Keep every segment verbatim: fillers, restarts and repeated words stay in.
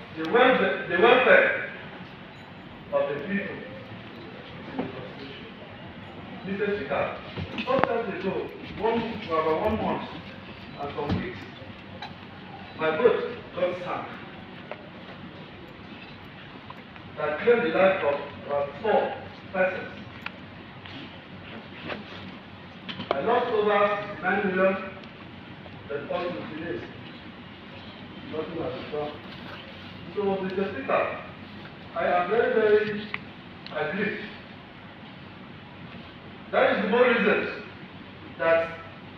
the welfare, the welfare of the people in the Constitution. Mister Speaker, some time ago, one, for about one month and some weeks, my boat got sunk. That claimed the life of about four persons. I lost over sixty-nine million, but also today, nothing has been done. So, Mister Speaker, I am very, very aggrieved. That is the more reason that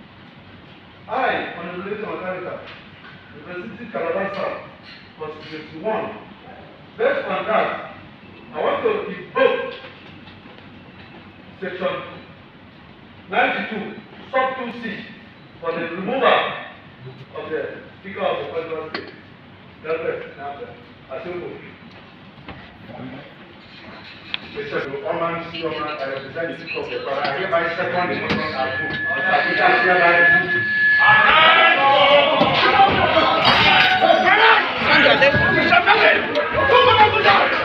I, on the relation of Canada, University Calabar South, constituency one, based on that, I want to invoke section ninety-two, sub two C, for the removal of the Speaker of the Federal State. That's it. I still move. Mister Oman, Oman, I represent the people of the Father. I hereby second the motion as moved. I hereby move.